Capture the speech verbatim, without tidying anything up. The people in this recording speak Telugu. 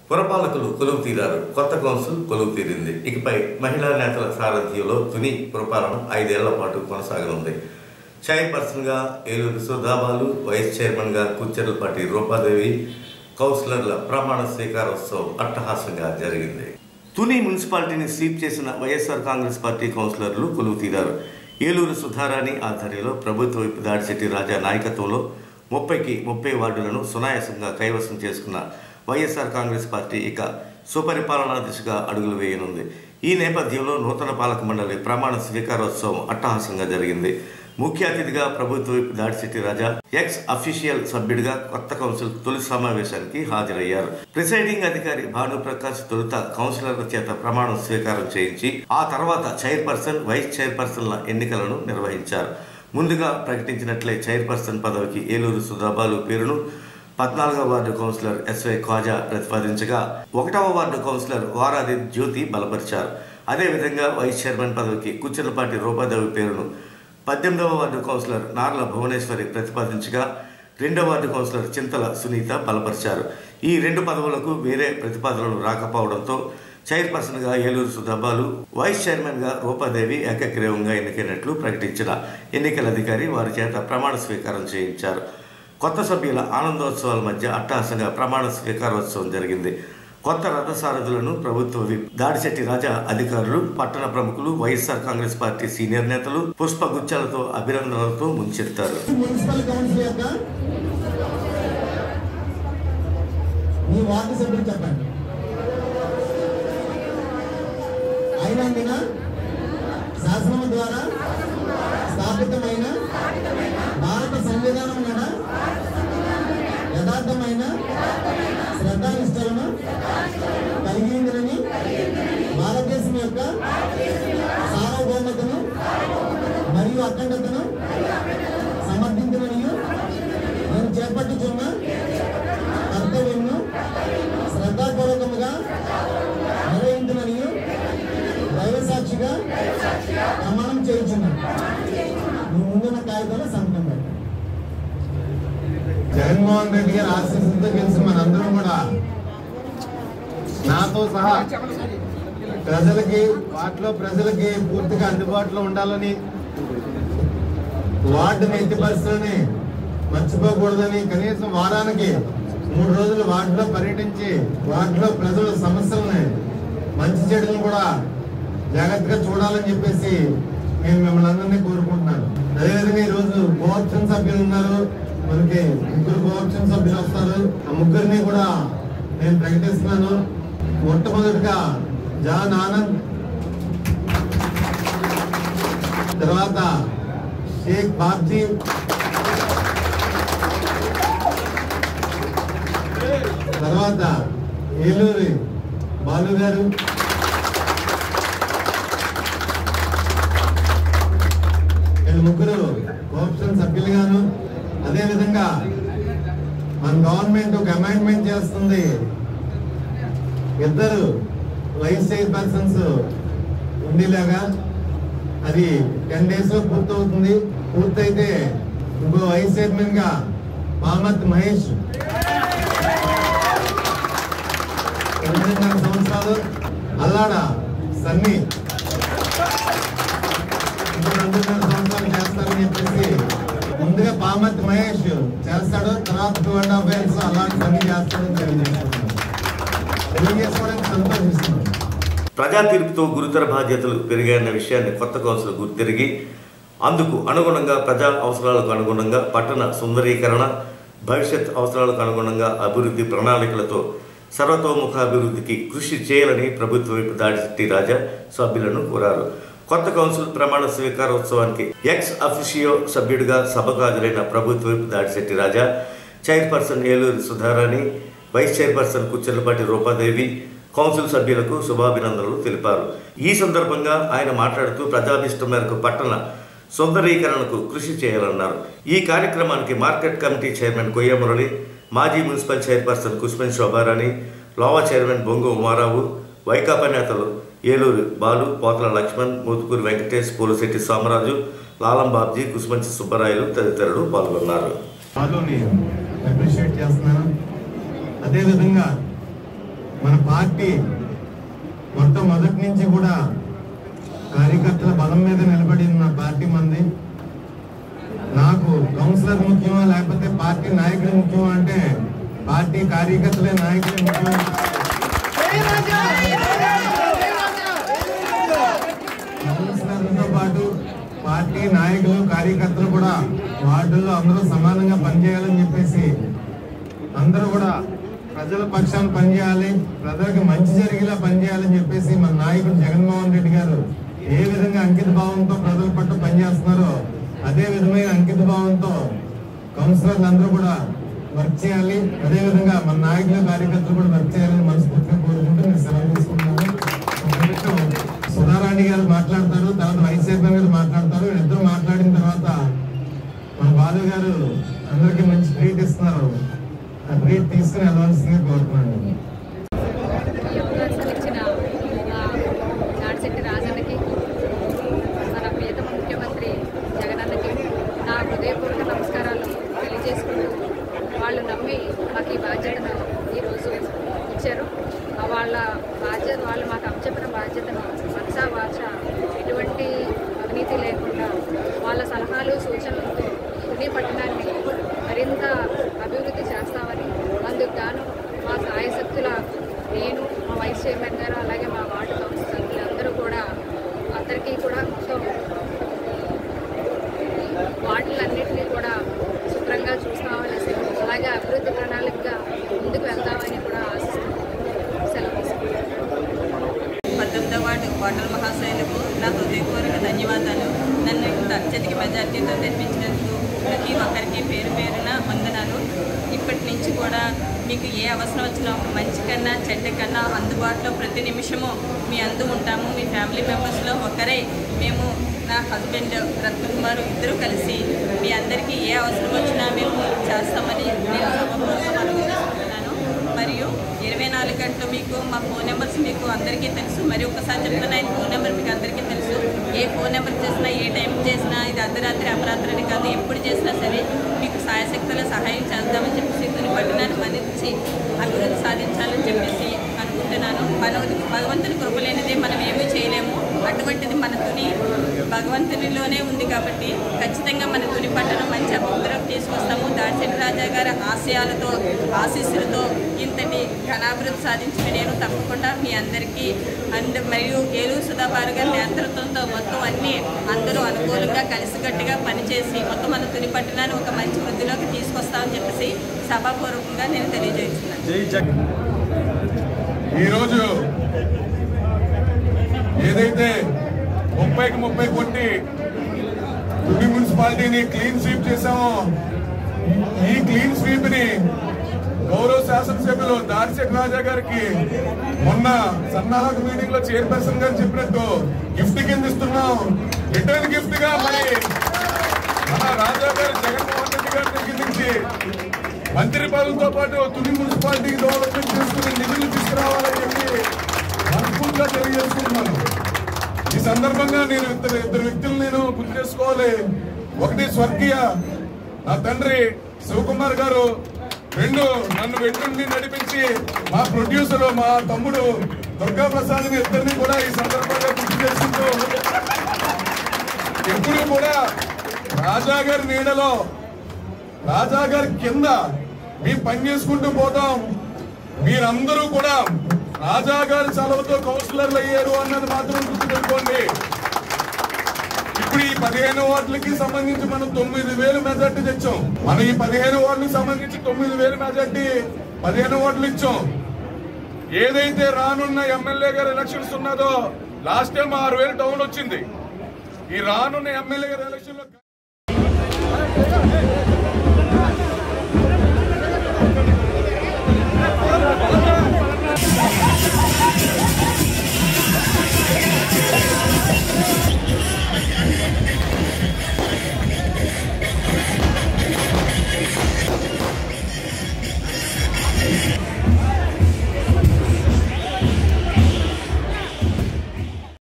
పురపాలకులు కొలువు తీరారు. కొత్త కౌన్సిల్ కొలువు తీరింది. ఇకపై మహిళా నేతల సారథ్యంలో తుని పురపాలన ఐదేళ్ల పాటు కొనసాగనుంది. చైర్పర్సన్గా ఏలూరు సుధాబాలు, వైస్ చైర్మన్గా కుచ్చెర్లపాటి రూపాదేవి, కౌన్సిలర్ల ప్రమాణ స్వీకారోత్సవం అట్టహాసంగా జరిగింది. తుని మున్సిపాలిటీని స్వీప్ చేసిన వైఎస్ఆర్ కాంగ్రెస్ పార్టీ కౌన్సిలర్లు కొలువు తీరారు. ఏలూరు సుధారాణి ఆధ్వర్యంలో ప్రభుత్వ వైపు దాడిశెట్టి రాజా నాయకత్వంలో ముప్పైకి ముప్పై వార్డులను సునాయాసంగా కైవసం చేసుకున్న వైఎస్ఆర్ కాంగ్రెస్ పార్టీ ఇక సుపరిపాలనా దిశగా అడుగులు వేయనుంది. ఈ నేపథ్యంలో నూతన పాలక మండలి ప్రమాణ స్వీకారోత్సవం అట్టహాసంగా జరిగింది. ముఖ్య అతిథిగా ప్రభుత్వ వైపు దాడిశెట్టి రాజా, ఎక్స్ అఫీషియల్ సభ్యుడిగా కొత్త కౌన్సిల్ తొలి సమావేశానికి హాజరయ్యారు. ప్రిసైడింగ్ అధికారి భానుప్రకాష్ తొలుత కౌన్సిలర్ల చేత ప్రమాణ స్వీకారం చేయించి ఆ తర్వాత చైర్పర్సన్, వైస్ చైర్పర్సన్ల ఎన్నికలను నిర్వహించారు. ముందుగా ప్రకటించినట్లే చైర్పర్సన్ పదవికి ఏలూరు సుధాబాలు పేరును పద్నాలుగవ వార్డు కౌన్సిలర్ ఎస్వై ఖాజా ప్రతిపాదించగా ఒకటవ వార్డు కౌన్సిలర్ వారాది జ్యోతి బలపరిచారు. అదేవిధంగా వైస్ చైర్మన్ పదవికి కుచ్చెర్లపాటి రూపాదేవి పేరును పద్దెనిమిదవ వార్డు కౌన్సిలర్ నార్ల భువనేశ్వరి ప్రతిపాదించగా రెండవ వార్డు కౌన్సిలర్ చింతల సునీత బలపరిచారు. ఈ రెండు పదవులకు వేరే ప్రతిపాదనలు రాకపోవడంతో చైర్పర్సన్గా ఏలూరు సుధాబాలు, వైస్ చైర్మన్గా రూపాదేవి ఏకగ్రీవంగా ఎన్నికైనట్లు ప్రకటించిన ఎన్నికల అధికారి వారి చేత ప్రమాణ స్వీకారం చేయించారు. కొత్త సభ్యుల ఆనందోత్సవాల మధ్య అట్టహాసంగా ప్రమాణ స్వీకారోత్సవం జరిగింది. కొత్త రథసారథులను ప్రభుత్వ విప్ దాడిశెట్టి రాజా, అధికారులు, పట్టణ ప్రముఖులు, వైఎస్ఆర్ కాంగ్రెస్ పార్టీ సీనియర్ నేతలు పుష్పగుచ్చాలతో అభినందనలతో ముంచెత్తారు. శాసనం ద్వారా స్థాపితమైన భారత సంవిధానం యథార్థమైన శ్రద్ధానిష్టలను కలిగి ఉందని, భారతదేశం యొక్క సార్వభౌమతను మరియు అఖండతను సమర్థించమని నేను చేపట్టుచున్న కర్తవ్యంను శ్రద్ధాపూర్వకముగా నిర్వహించమని దైవ సాక్షిగా ప్రమాణం చేయించున్నాను. ముందున్న కాగితంలో సంతకం పెట్టాను. జగన్మోహన్ రెడ్డి గారి ఆశీస్సులతో గెలిచిన మనందరం కూడా నాతో సహా ప్రజలకి వాటిలో ప్రజలకి పూర్తిగా అందుబాటులో ఉండాలని, వార్డుని ఎట్టి పరిస్థితులని మర్చిపోకూడదని కనీసం వారానికి మూడు రోజులు వార్డులో పర్యటించి వార్డులో ప్రజల సమస్యలని, మంచి చెడులను కూడా జాగ్రత్తగా చూడాలని చెప్పేసి నేను మిమ్మల్ని అందరినీ కోరుకుంటున్నాను. అదేవిధంగా ఈరోజు కోఆప్షన్ సభ్యులు ఉన్నారు, మనకి ముగ్గురు కోఆప్షన్ సభ్యులు వస్తారు. ఆ ముగ్గురిని కూడా నేను ప్రకటిస్తున్నాను. మొట్టమొదటిగా జాన్ ఆనంద్, తర్వాత షేక్ బాబ్జీ, తర్వాత ఏలూరి బాలు గారు, వీళ్ళు ముగ్గురు కోఆప్షన్ సభ్యులుగాను, అదేవిధంగా మన గవర్నమెంట్ ఒక అమెండ్మెంట్ చేస్తుంది, ఇద్దరు వైస్ చైర్పర్సన్స్ ఉండేలాగా. అది టెన్ డేస్ లో పూర్తవుతుంది. పూర్తయితే ఇంకో వైస్ చైర్మన్ గా మామత్ మహేష్ ఎనిమిదిన్నర సంవత్సరాలు, అల్లాడ సన్నీ ఇంకో రెండున్నర సంవత్సరాలు చేస్తారని చెప్పేసి ముందుగా పామత్ మహేష్ చేస్తాడు, తర్వాత టూ అండ్ హాఫ్ ఇయర్స్ అలాంటి పని చేస్తాడని తెలియజేస్తున్నాడు. తెలియజేసుకోవడానికి సంతోషిస్తున్నాడు. ప్రజా తీర్పుతో గురుతర బాధ్యతలు పెరిగాయన్న విషయాన్ని కొత్త కౌన్సిల్ గుర్తిరిగి అందుకు అనుగుణంగా ప్రజా అవసరాలకు అనుగుణంగా పట్టణ సుందరీకరణ, భవిష్యత్ అవసరాలకు అనుగుణంగా అభివృద్ధి ప్రణాళికలతో సర్వతోముఖాభివృద్ధికి కృషి చేయాలని ప్రభుత్వ వైపు దాడిశెట్టి రాజా సభ్యులను కోరారు. కొత్త కౌన్సిల్ ప్రమాణ స్వీకారోత్సవానికి ఎక్స్ అఫీషియో సభ్యుడిగా సభకు హాజరైన ప్రభుత్వ వైపు Dadisetti Raja, chairperson Eluru Sudharani, vice chairperson Kuccherlapati Rupadevi council సభ్యులకు శుభాభినందనలు తెలిపారు. ఈ సందర్భంగా ఆయన మాట్లాడుతూ ప్రజాభిష్టం మేరకు పట్టణ సుందరీకరణకు కృషి చేయాలన్నారు. ఈ కార్యక్రమానికి market committee chairman Koyya Murali, మాజీ municipal chairperson Kusman Shobharani, Lova chairman Bongu Umarao, Vaikapa నేతలు ఏలూరు బాలు, పోతల లక్ష్మణ్, మూతుకూరు వెంకటేష్, పోలిశెట్టి సోమరాజు, లాలం బాబ్జీ, కుస్మంచి సుబ్బరాయలు తదితరులు పాల్గొన్నారు. అదేవిధంగా మన పార్టీ మొత్తం మొదటి నుంచి కూడా కార్యకర్తల బలం మీద నిలబడి ఉన్న పార్టీ మంది. నాకు కౌన్సిలర్ ముఖ్యమా లేకపోతే పార్టీ నాయకుడు ముఖ్యమా అంటే పార్టీ కార్యకర్తలే నాయకులే ముఖ్యం. కౌన్సిలర్లతో పాటు పార్టీ నాయకులు కార్యకర్తలు కూడా వార్డుల్లో అందరూ సమానంగా పనిచేయాలని చెప్పేసి అందరూ కూడా ప్రజల పక్షాన్ని పనిచేయాలి, ప్రజలకు మంచి జరిగేలా పనిచేయాలని చెప్పేసి మన నాయకుడు జగన్మోహన్ రెడ్డి గారు ఏ విధంగా అంకిత భావంతో ప్రజల పట్ల పనిచేస్తున్నారో అదే విధమైన అంకిత భావంతో కౌన్సిలర్లు అందరూ కూడా వర్క్ చేయాలి. అదేవిధంగా మన నాయకులు కార్యకర్తలు కూడా వర్క్ చేయాలని మనస్ఫూర్తిగా కోరుకుంటూ నేను సెలవు తీసుకుంటున్నాను. సుధారాణి గారు మాట్లాడతారు, తర్వాత వైస్ చైర్మన్ గారు మాట్లాడతారు. వీళ్ళిద్దరూ మాట్లాడిన తర్వాత మన బాలు గారు అందరికీ మంచి ట్రీట్ ఇస్తున్నారు. ఆ ట్రీట్ తీసుకుని వెళ్ళవలసిందిగా కోరుతున్నాను. రాజన్నకి మన ప్రియతమ ముఖ్యమంత్రి జగనన్నకి నా హృదయపూర్వక నమస్కారాలు తెలియజేసుకుంటూ వాళ్ళు నమ్మి మాకు ఈ బాధ్యతను ఈరోజు ఇచ్చారు. వాళ్ళ బాధ్యత వాళ్ళు మాకు అప్పచెప్పిన బాధ్యతను మనసా వాచ ఎటువంటి అవినీతి లేకుండా వాళ్ళ సలహాలు సూచనలతో తుని పట్టణాన్ని మరింత అభివృద్ధి చేస్తామని, అందుకు గాను మా సాయశక్తుల నేను మా వైస్ చైర్మన్ గారు అలాగే మా వార్డు కౌన్సిల్ సభ్యులు అందరూ కూడా అందరికీ కూడా మొత్తం వార్డులన్నింటినీ కూడా శుభ్రంగా చూస్తామని, అలాగే అభివృద్ధి ప్రణాళికగా ముందుకు వెళ్తామని కూడా ఆశిస్తున్నాం. సెలవు తీసుకుంటాం. పద్దెనిమిదవ వార్డు ఓటర్ మహాశైలకు నా హృదయపూర్వక ధన్యవాదాలు. నన్ను ఇంత అత్యధిక మెజార్టీతో తెప్పించినందుకు ప్రతి ఒక్కరికి పేరు పేరున వందనాలు. ఇప్పటి నుంచి కూడా మీకు ఏ అవసరం వచ్చినా మంచి కన్నా చెడ్డ కన్నా అందుబాటులో ప్రతి నిమిషము మీ అందు ఉంటాము. మీ ఫ్యామిలీ మెంబర్స్లో ఒకరే మేము, నా హస్బెండ్ రత్నకుమార్ ఇద్దరు కలిసి మీ అందరికీ ఏ అవసరం వచ్చినా మేము చేస్తామని నేను సభపూర్వకంగా మనవి చేసుకుంటున్నాను. మరియు ఇరవై నాలుగు గంటలు మీకు మా ఫోన్ నెంబర్స్ మీకు అందరికీ తెలుసు. మరి ఒకసారి చెప్తున్నా, ఈ ఫోన్ నెంబర్ మీకు అందరికీ తెలుసు. ఏ ఫోన్ నెంబర్ చేసినా ఏ టైం చేసినా ఇది అర్ధరాత్రి అపరాత్రి కాదు, ఎప్పుడు చేసినా సరే మీకు సాయశక్తుల సహాయం చేద్దామని చెప్పేసి తుని పట్టణాన్ని మదించి అభివృద్ధి సాధించాలని చెప్పేసి అనుకుంటున్నాను. మన భగవంతుని కృప లేనిదే మనం ఏమీ చేయలేము. అటువంటిది మన తుని భగవంతునిలోనే ఉంది కాబట్టి ఖచ్చితంగా మన తుని పట్టణం మంచి అభివృద్ధిలోకి తీసుకొస్తాము. దాడిశెట్టి రాజా గారి ఆశయాలతో ఆశీస్సులతో ఇంతటి ఘనాభివృద్ధి సాధించిన నేను తప్పకుండా మీ అందరికీ అండ్ మరియు ఏలూరు సుధాబారు గారి నేతృత్వంతో మొత్తం అన్ని అందరూ అనుకూలంగా కలిసికట్టుగా పనిచేసి మొత్తం మన తుని పట్టణాన్ని ఒక మంచి వృద్ధిలోకి తీసుకొస్తామని చెప్పేసి సభాపూర్వకంగా నేను తెలియజేస్తున్నాను. ఈరోజు ఏదైతే ముప్పైకి ముప్పై కొట్టి తుని మున్సిపాలిటీని క్లీన్ స్వీప్ చేశామో, ఈ క్లీన్ స్వీప్ ని గౌరవ శాసనసభ్యులు దాడిశెట్టి రాజా గారికి మొన్న సన్నాహక మీటింగ్ లో చైర్పర్సన్ గారు చెప్పినట్టు గిఫ్ట్ కింద ఇస్తున్నాం. రిటర్న్ గిఫ్ట్ గా మరి మన రాజా గారు జగన్మోహన్ రెడ్డి గారి దగ్గర నుంచి మంత్రి పదవులతో పాటు తుని మున్సిపాలిటీకి డెవలప్మెంట్ చేసుకుని నిధులు తీసుకురావాలని చెప్పి మనస్ఫూర్తిగా తెలియజేసుకుంటున్నాను. ఈ సందర్భంగా నేను ఇద్దరు ఇద్దరు వ్యక్తులు నేను గుర్తు చేసుకోవాలి. ఒకటి స్వర్గీయ నా తండ్రి శివకుమార్ గారు, రెండు నన్ను వెంటుండి నడిపించి మా ప్రొడ్యూసర్ మా తమ్ముడు దుర్గా ప్రసాద్ ఇద్దరిని కూడా ఈ సందర్భంగా గుర్తు చేసుకుంటూ ఎప్పుడు కూడా రాజా గారి నీడలో రాజా గారి కింద మేము పని చేసుకుంటూ పోతాం. మీరందరూ కూడా రాజా గారి చలవతో కౌన్సిలర్లు అయ్యారు అన్నది మాత్రం గుర్తుపెట్టుకోండి. ఇప్పుడు ఈ పదిహేను వార్డులకి సంబంధించి మనం తొమ్మిది వేలు మెజార్టీ తెచ్చాం. మనం ఈ పదిహేను వార్డులకు సంబంధించి తొమ్మిది వేలు మెజార్టీ పదిహేను వార్డులు ఇచ్చాం. ఏదైతే రానున్న ఎమ్మెల్యే గారి ఎలక్షన్స్ ఉన్నదో లాస్ట్ టైం ఆరు వేలు టౌన్ వచ్చింది. ఈ రానున్న ఎమ్మెల్యే గారి ఎలక్షన్ లో